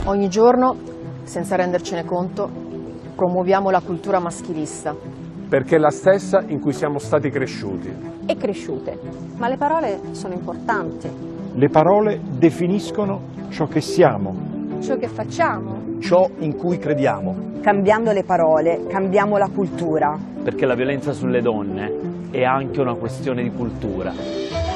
Ogni giorno, senza rendercene conto, promuoviamo la cultura maschilista. Perché è la stessa in cui siamo stati cresciuti. E cresciute. Ma le parole sono importanti. Le parole definiscono ciò che siamo, Ciò che facciamo. Ciò in cui crediamo. Cambiando le parole, cambiamo la cultura. Perché la violenza sulle donne è anche una questione di cultura.